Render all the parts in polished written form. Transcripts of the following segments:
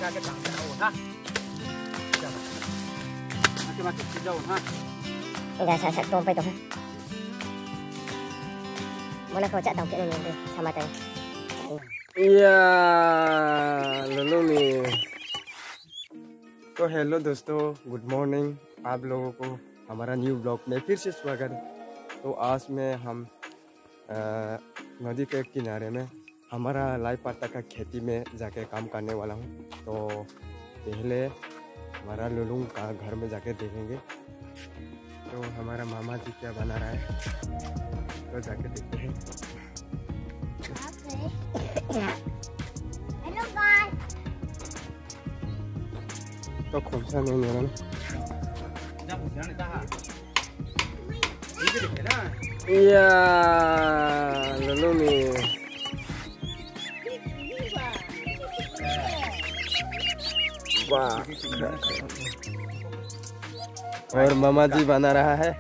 lagay ke tang daun ha. Mati si daun ha. Enggak saya tumpah itu ha. Mana kau cak tahu ke ini sama tadi. या लल्लू में तो hello दोस्तों, good morning. आप लोगों को हमारा new blog में फिर से स्वागत है। तो आज में हम नदी के किनारे में हमारा लाई पाता का खेती में जाके काम करने वाला हूँ। तो पहले हमारा लल्लू का घर में जाके देखेंगे तो हमारा मामा जी क्या बना रहा है, तो जाके देखते हैं। Hello guys. तो कौन सा नहीं मेरा ना या लल्लू में वाह। और मामा जी बना रहा है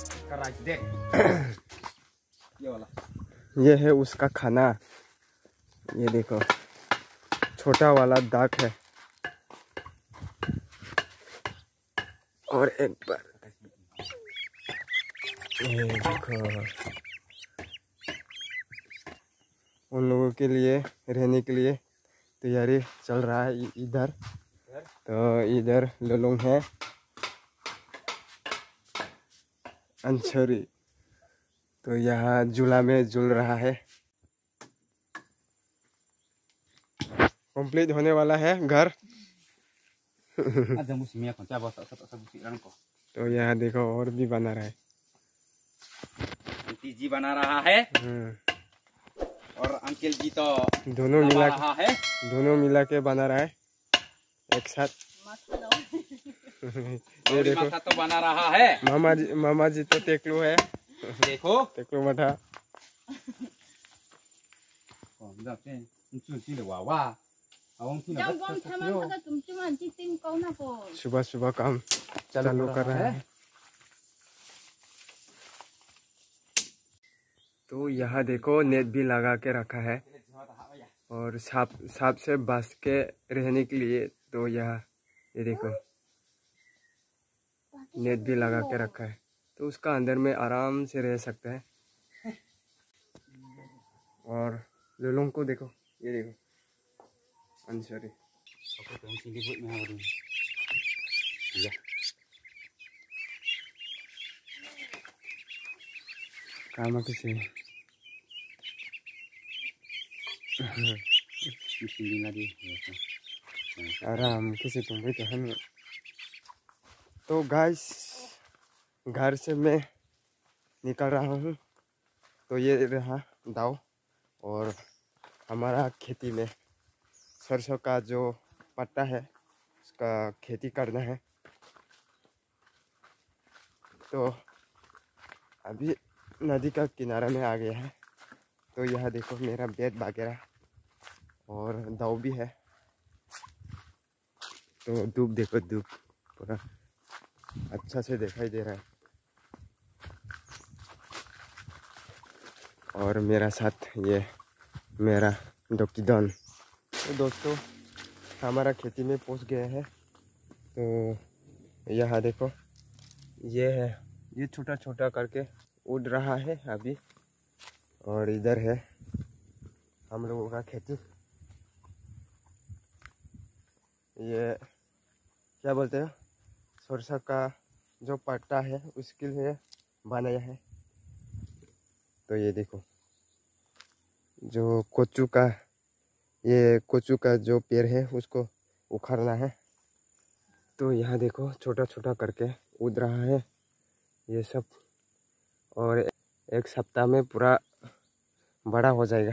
ये है उसका खाना। ये देखो छोटा वाला दाग है। और एक बार ये देखो उन लोगों के लिए रहने के लिए तैयारी चल रहा है इधर। तो इधर लल्लू है अंशरी, तो यहाँ झूला में झूल रहा है। कंप्लीट होने वाला है घर। तो यहाँ देखो और भी बना रहा है, आंटी जी बना रहा है और अंकल जी तो दोनों मिला के बना रहा है एक साथ। ये देखो तो बना रहा है मामा जी तो तेकलू है, देखो तेकलू मठा। सुबह सुबह काम चालू कर रहा है। तो यहाँ देखो नेट भी लगा के रखा है और सांप से बच के रहने के लिए। तो यहाँ ये देखो नेट भी लगा के रखा है, तो उसका अंदर में आराम से रह सकता है। और लल्लू को देखो, ये देखो अंशरी काम किसी आराम किसी तुम भी तो है। तो गाइस घर से मैं निकल रहा हूँ। तो ये रहा दाव और हमारा खेती में सरसों का जो पत्ता है उसका खेती करना है। तो अभी नदी का किनारा में आ गया है। तो यह देखो मेरा बेड वगैरह और दाव भी है। तो धूप देखो, धूप पूरा अच्छा से दिखाई दे रहा है। और मेरा साथ ये मेरा डॉक्टर। तो दोस्तों हमारा खेती में पहुंच गए हैं। तो यहाँ देखो ये है, ये छोटा छोटा करके उड़ रहा है अभी। और इधर है हम लोगों का खेती। ये क्या बोलते हैं, सरसों का जो पट्टा है उसके लिए बनाया है। तो ये देखो जो कोचू का जो पेड़ है उसको उखाड़ना है। तो यहाँ देखो छोटा छोटा करके उड़ रहा है ये सब, और एक सप्ताह में पूरा बड़ा हो जाएगा।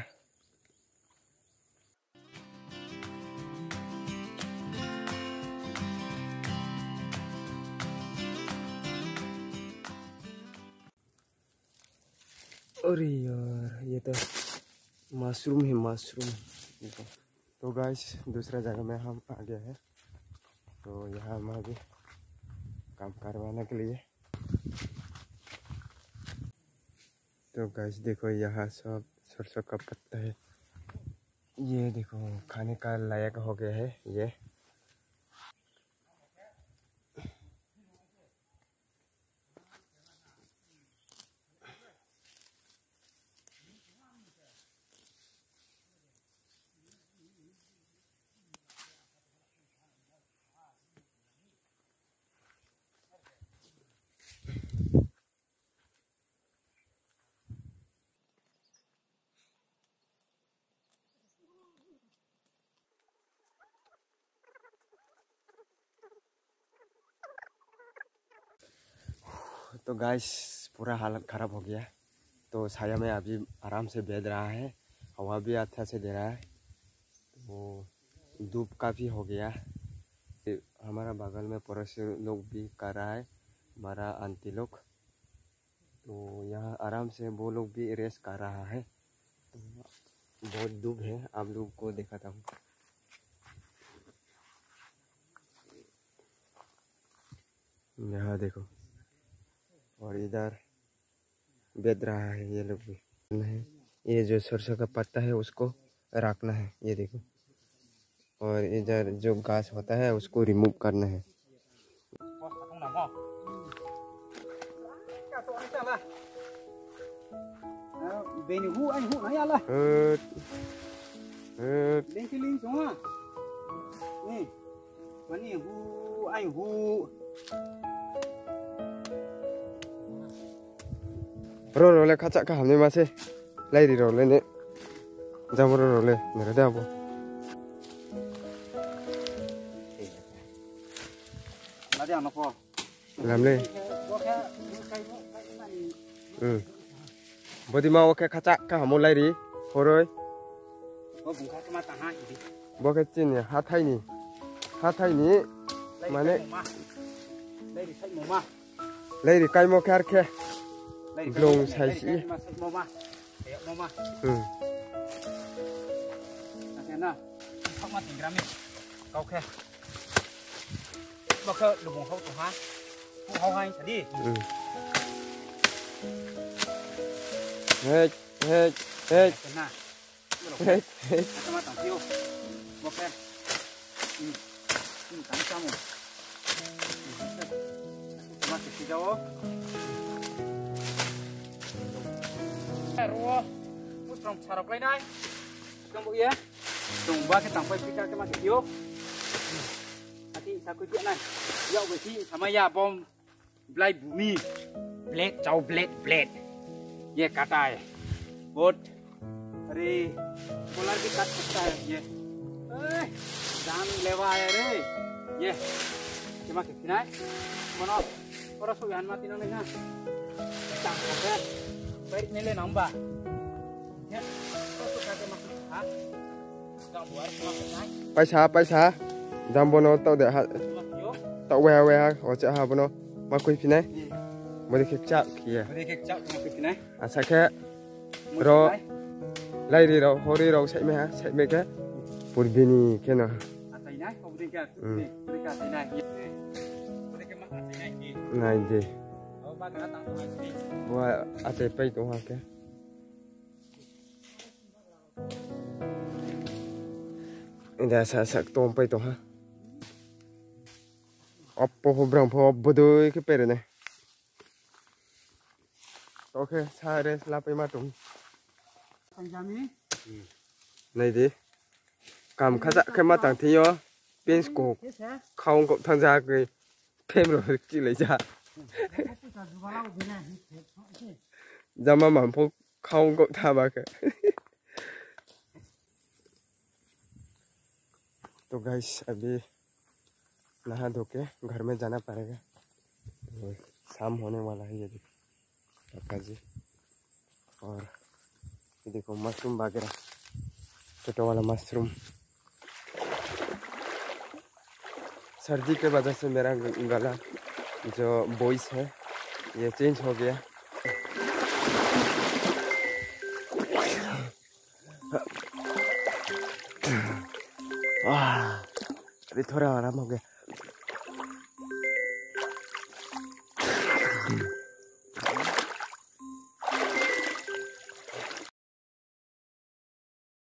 अरे यार ये तो मशरूम है, मशरूम। तो गाइस दूसरा जगह में हम आ गए हैं। तो यहाँ हम अभी काम करवाने के लिए। तो गाइस देखो यहाँ सब सरसों का पत्ता है। ये देखो खाने का लायक हो गया है ये। तो गाइस पूरा हालत ख़राब हो गया। तो छाया में अभी आराम से बैठ रहा है, हवा भी अच्छा से दे रहा है। तो धूप काफ़ी हो गया। हमारा बगल में पड़ोसी लोग भी कर रहा है, हमारा आंटी लोग। तो यहाँ आराम से वो लोग भी रेस्ट कर रहा है। तो बहुत धूप है, आप लोग को दिखाता हूँ। यहाँ देखो, और इधर बैठ रहा है ये लोग भी। ये जो सरसों का पत्ता है उसको रखना है, ये देखो। और इधर जो घास होता है उसको रिमूव करना है। रोले खाचा का हमने मासे लाइरी रोले ने जामरो रोले मेरे दाबो लामले बदी मा ओके खाचा का हमो लाइरी होरोय बके चिनि हाथाइनि माने लाइरी काइमो खारखे Glong sai si. Nah, không mà tỉnh gram đi, câu khe, bao khơi lục hậu thủ há, hậu hay sẽ đi. Hết. Nah, Hết. sama tang tiêu, bao khe, tang sao một, sama sẽ đâu? Rùa, mút trồng xà lấy đây, trong bụi á, trồng ba cái tảng phơi pika cái mà cái thiếu, thì sao cái chuyện này, dạo về thì sama ya bom, blade bumi, blade cháu blade, ye katai, bot, hari, polar cái cắt katai, ye, jangan lewat ya, ye, cuma cái này, mana, orang suyan mati nang nang, tang kafe. Baik nilai nambah. Ya, kau kata maksud ha? Jangan buat maksud naik. Paisa, jambono tau deh ha, tau we ha, oce ha bono, makui pinai, boleh kecap kia. Boleh kecap makui pinai. Asake, ro, lairi ro, hori ro, sai me ke, purbini kena. Atai naik, kau boleh ke, boleh ke atai naik. Boleh ke mak atai naik. Naik deh. Oh, bagi datang tu naik. Wah, ada apa itu hak? Ini sak tompai itu ha. Apa berang bodoh ke perene? Oke, saya selapai matung. Panjami. Này đi, cầm khát dạ cái mắt thằng thì nhá, bên cổ không có thằng ra cái thêm rồi chỉ lấy ra. Jama mampu không có tha bạc. तो guys अभी नहा धो के घर में जाना पड़ेगा। तो शाम होने वाला है ये देखो पापा जी। और ये देखो मशरूम वगैरह, छोटा वाला मशरूम। सर्दी के वजह से मेरा गला जो वॉइस है ये चेंज हो गया। अभी थोड़ा आराम हो गया।